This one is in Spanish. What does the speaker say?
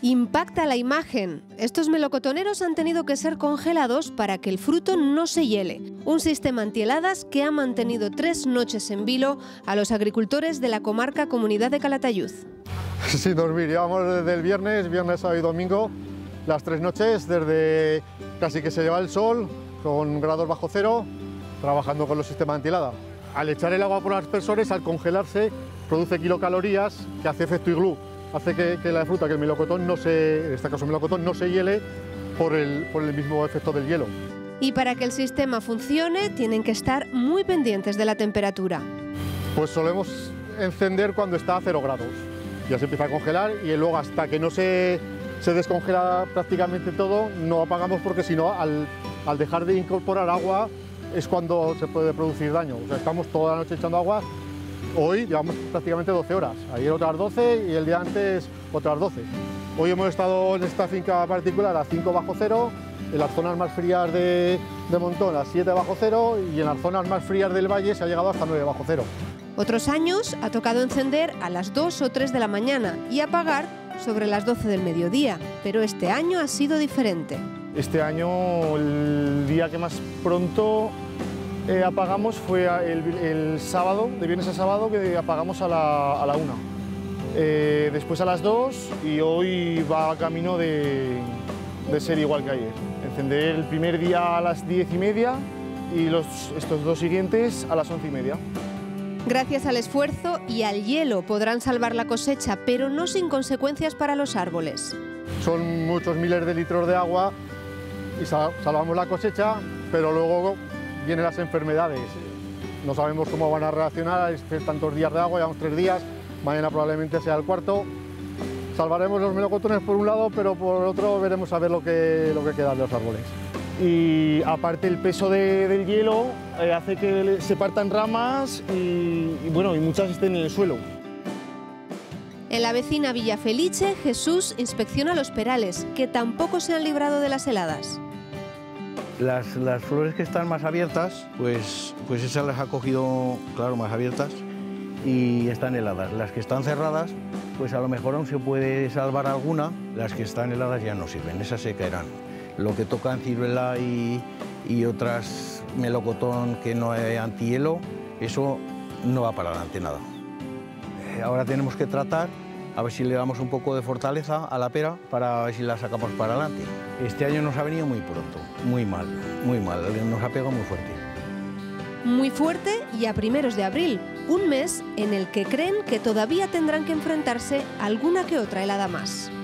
Impacta la imagen. Estos melocotoneros han tenido que ser congelados para que el fruto no se hiele. Un sistema antiheladas que ha mantenido 3 noches en vilo a los agricultores de la comarca Comunidad de Calatayud. Sin dormir, llevamos desde el viernes, sábado y domingo, las 3 noches, desde casi que se lleva el sol, con grados bajo cero, trabajando con los sistemas antiheladas. Al echar el agua por los aspersores, al congelarse, produce kilocalorías que hace efecto iglú. Hace que la fruta, que el melocotón en este caso el melocotón, no se hiele por el mismo efecto del hielo. Y para que el sistema funcione, tienen que estar muy pendientes de la temperatura. Pues solemos encender cuando está a 0 grados. Ya se empieza a congelar y luego hasta que no se descongela prácticamente todo, no apagamos porque si no, al dejar de incorporar agua, es cuando se puede producir daño. O sea, estamos toda la noche echando agua. Hoy llevamos prácticamente 12 horas, ayer otras 12 y el día antes otras 12. Hoy hemos estado en esta finca particular a 5 bajo cero, en las zonas más frías de Montón a 7 bajo cero y en las zonas más frías del valle se ha llegado hasta 9 bajo cero. Otros años ha tocado encender a las 2 o 3 de la mañana y apagar sobre las 12 del mediodía, pero este año ha sido diferente. Este año el día que más pronto apagamos fue el sábado, de viernes a sábado, que apagamos a la 1. Después a las 2 y hoy va a camino de ser igual que ayer. Encender el primer día a las 10:30 y estos 2 siguientes a las 11:30. Gracias al esfuerzo y al hielo podrán salvar la cosecha, pero no sin consecuencias para los árboles. Son muchos miles de litros de agua y salvamos la cosecha, pero luego vienen las enfermedades. No sabemos cómo van a reaccionar, tantos días de agua, llevamos 3 días, mañana probablemente sea el 4º. Salvaremos los melocotones por un lado, pero por otro veremos a ver lo que queda de los árboles. Y aparte el peso del hielo hace que se partan ramas y muchas estén en el suelo. En la vecina Villa Felice, Jesús inspecciona los perales, que tampoco se han librado de las heladas. Las flores que están más abiertas, pues esas las ha cogido, claro, más abiertas y están heladas. Las que están cerradas, pues a lo mejor aún se puede salvar alguna, las que están heladas ya no sirven, esas se caerán. Lo que tocan ciruela y otras melocotón que no es antihielo, eso no va para adelante nada. Ahora tenemos que tratar, a ver si le damos un poco de fortaleza a la pera para ver si la sacamos para adelante. Este año nos ha venido muy pronto, muy mal, nos ha pegado muy fuerte. Muy fuerte y a primeros de abril, un mes en el que creen que todavía tendrán que enfrentarse a alguna que otra helada más.